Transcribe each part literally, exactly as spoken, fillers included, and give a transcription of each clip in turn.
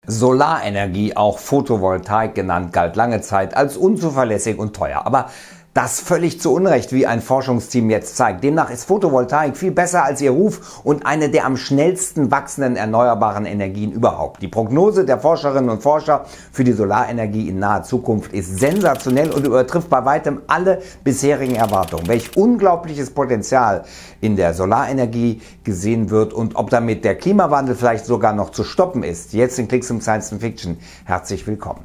Solarenergie, auch Photovoltaik genannt, galt lange Zeit als unzuverlässig und teuer. Aber das völlig zu Unrecht, wie ein Forschungsteam jetzt zeigt. Demnach ist Photovoltaik viel besser als ihr Ruf und eine der am schnellsten wachsenden erneuerbaren Energien überhaupt. Die Prognose der Forscherinnen und Forscher für die Solarenergie in naher Zukunft ist sensationell und übertrifft bei weitem alle bisherigen Erwartungen. Welch unglaubliches Potenzial in der Solarenergie gesehen wird und ob damit der Klimawandel vielleicht sogar noch zu stoppen ist. Jetzt in Klicks um Science Fiction. Herzlich willkommen.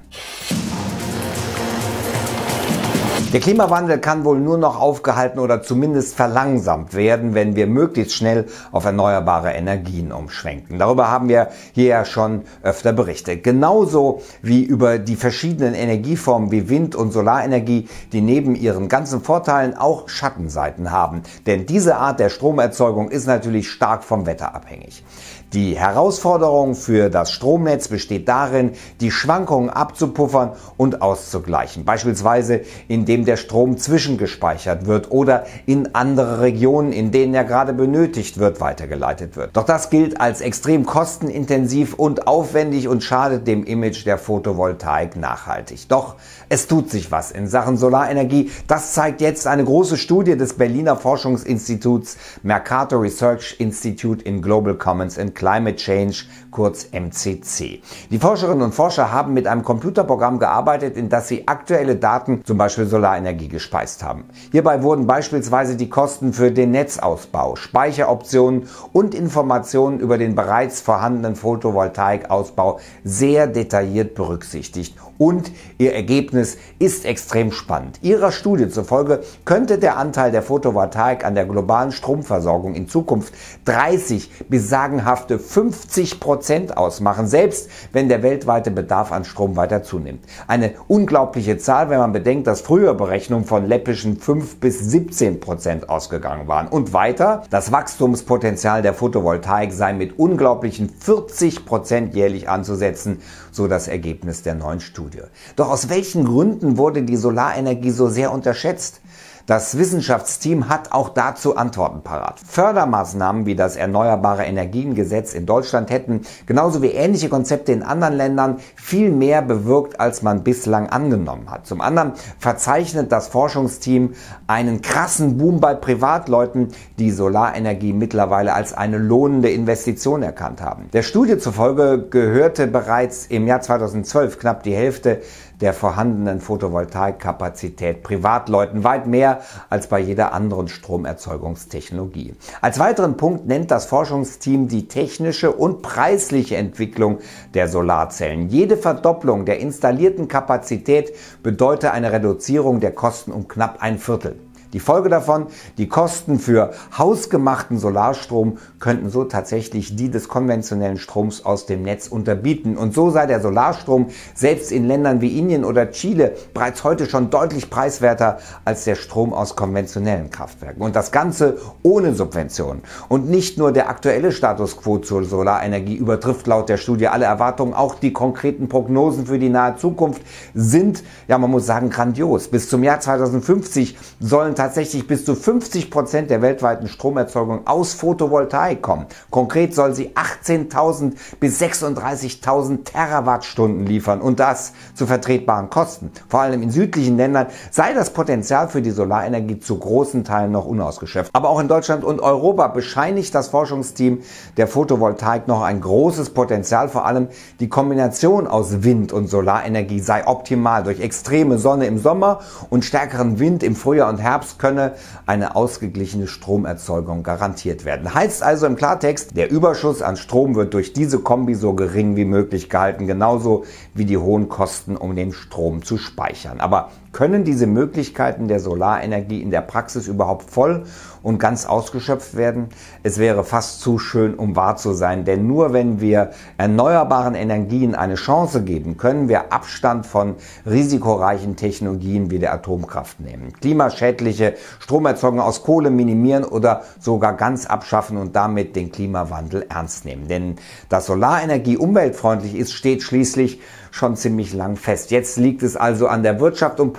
Der Klimawandel kann wohl nur noch aufgehalten oder zumindest verlangsamt werden, wenn wir möglichst schnell auf erneuerbare Energien umschwenken. Darüber haben wir hier ja schon öfter berichtet. Genauso wie über die verschiedenen Energieformen wie Wind- und Solarenergie, die neben ihren ganzen Vorteilen auch Schattenseiten haben. Denn diese Art der Stromerzeugung ist natürlich stark vom Wetter abhängig. Die Herausforderung für das Stromnetz besteht darin, die Schwankungen abzupuffern und auszugleichen. Beispielsweise indem der Strom zwischengespeichert wird oder in andere Regionen, in denen er gerade benötigt wird, weitergeleitet wird. Doch das gilt als extrem kostenintensiv und aufwendig und schadet dem Image der Photovoltaik nachhaltig. Doch es tut sich was in Sachen Solarenergie. Das zeigt jetzt eine große Studie des Berliner Forschungsinstituts Mercator Research Institute in Global Commons and Climate Change, kurz M C C. Die Forscherinnen und Forscher haben mit einem Computerprogramm gearbeitet, in das sie aktuelle Daten, zum Beispiel Solarenergie, gespeist haben. Hierbei wurden beispielsweise die Kosten für den Netzausbau, Speicheroptionen und Informationen über den bereits vorhandenen Photovoltaikausbau sehr detailliert berücksichtigt. Und ihr Ergebnis ist extrem spannend. Ihrer Studie zufolge könnte der Anteil der Photovoltaik an der globalen Stromversorgung in Zukunft dreißig bis sagenhafte fünfzig Prozent ausmachen, selbst wenn der weltweite Bedarf an Strom weiter zunimmt. Eine unglaubliche Zahl, wenn man bedenkt, dass früher Berechnungen von läppischen fünf bis siebzehn Prozent ausgegangen waren. Und weiter, das Wachstumspotenzial der Photovoltaik sei mit unglaublichen vierzig Prozent jährlich anzusetzen, so das Ergebnis der neuen Studie. Doch aus welchen Gründen wurde die Solarenergie so sehr unterschätzt? Das Wissenschaftsteam hat auch dazu Antworten parat. Fördermaßnahmen wie das Erneuerbare Energiengesetz in Deutschland hätten, genauso wie ähnliche Konzepte in anderen Ländern, viel mehr bewirkt, als man bislang angenommen hat. Zum anderen verzeichnet das Forschungsteam einen krassen Boom bei Privatleuten, die Solarenergie mittlerweile als eine lohnende Investition erkannt haben. Der Studie zufolge gehörte bereits im Jahr zweitausendzwölf knapp die Hälfte der vorhandenen Photovoltaikkapazität Privatleuten, weit mehr als bei jeder anderen Stromerzeugungstechnologie. Als weiteren Punkt nennt das Forschungsteam die technische und preisliche Entwicklung der Solarzellen. Jede Verdopplung der installierten Kapazität bedeutet eine Reduzierung der Kosten um knapp ein Viertel. Die Folge davon, die Kosten für hausgemachten Solarstrom könnten so tatsächlich die des konventionellen Stroms aus dem Netz unterbieten. Und so sei der Solarstrom selbst in Ländern wie Indien oder Chile bereits heute schon deutlich preiswerter als der Strom aus konventionellen Kraftwerken. Und das Ganze ohne Subventionen. Und nicht nur der aktuelle Status quo zur Solarenergie übertrifft laut der Studie alle Erwartungen. Auch die konkreten Prognosen für die nahe Zukunft sind, ja man muss sagen, grandios. Bis zum Jahr zweitausendfünfzig sollen tatsächlich bis zu fünfzig Prozent der weltweiten Stromerzeugung aus Photovoltaik kommen. Konkret soll sie achtzehntausend bis sechsunddreißigtausend Terawattstunden liefern und das zu vertretbaren Kosten. Vor allem in südlichen Ländern sei das Potenzial für die Solarenergie zu großen Teilen noch unausgeschöpft. Aber auch in Deutschland und Europa bescheinigt das Forschungsteam der Photovoltaik noch ein großes Potenzial. Vor allem die Kombination aus Wind- und Solarenergie sei optimal. Durch extreme Sonne im Sommer und stärkeren Wind im Frühjahr und Herbst könne eine ausgeglichene Stromerzeugung garantiert werden. Heißt also im Klartext, der Überschuss an Strom wird durch diese Kombi so gering wie möglich gehalten, genauso wie die hohen Kosten, um den Strom zu speichern. Aber können diese Möglichkeiten der Solarenergie in der Praxis überhaupt voll und ganz ausgeschöpft werden? Es wäre fast zu schön, um wahr zu sein, denn nur wenn wir erneuerbaren Energien eine Chance geben, können wir Abstand von risikoreichen Technologien wie der Atomkraft nehmen, klimaschädliche Stromerzeugung aus Kohle minimieren oder sogar ganz abschaffen und damit den Klimawandel ernst nehmen. Denn dass Solarenergie umweltfreundlich ist, steht schließlich schon ziemlich lang fest. Jetzt liegt es also an der Wirtschaft und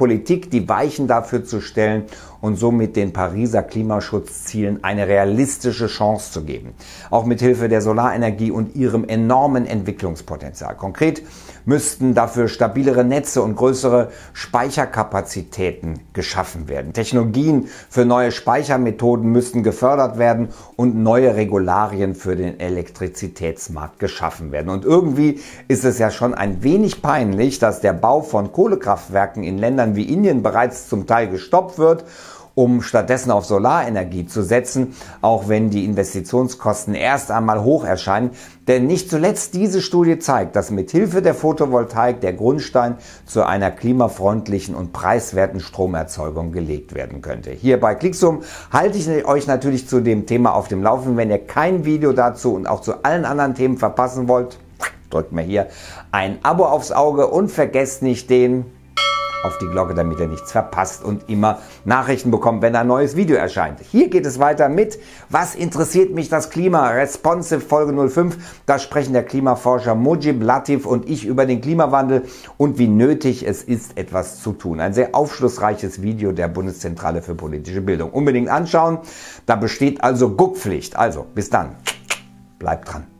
Politik, die Weichen dafür zu stellen und somit den Pariser Klimaschutzzielen eine realistische Chance zu geben. Auch mit Hilfe der Solarenergie und ihrem enormen Entwicklungspotenzial. Konkret müssten dafür stabilere Netze und größere Speicherkapazitäten geschaffen werden. Technologien für neue Speichermethoden müssten gefördert werden und neue Regularien für den Elektrizitätsmarkt geschaffen werden. Und irgendwie ist es ja schon ein wenig peinlich, dass der Bau von Kohlekraftwerken in Ländern wie Indien bereits zum Teil gestoppt wird, um stattdessen auf Solarenergie zu setzen, auch wenn die Investitionskosten erst einmal hoch erscheinen. Denn nicht zuletzt diese Studie zeigt, dass mit Hilfe der Photovoltaik der Grundstein zu einer klimafreundlichen und preiswerten Stromerzeugung gelegt werden könnte. Hier bei Clixum halte ich euch natürlich zu dem Thema auf dem Laufenden. Wenn ihr kein Video dazu und auch zu allen anderen Themen verpassen wollt, drückt mir hier ein Abo aufs Auge und vergesst nicht den auf die Glocke, damit ihr nichts verpasst und immer Nachrichten bekommt, wenn ein neues Video erscheint. Hier geht es weiter mit Was interessiert mich das Klima? Responsive Folge null fünf. Da sprechen der Klimaforscher Mujib Latif und ich über den Klimawandel und wie nötig es ist, etwas zu tun. Ein sehr aufschlussreiches Video der Bundeszentrale für politische Bildung. Unbedingt anschauen. Da besteht also Guckpflicht. Also bis dann. Bleibt dran.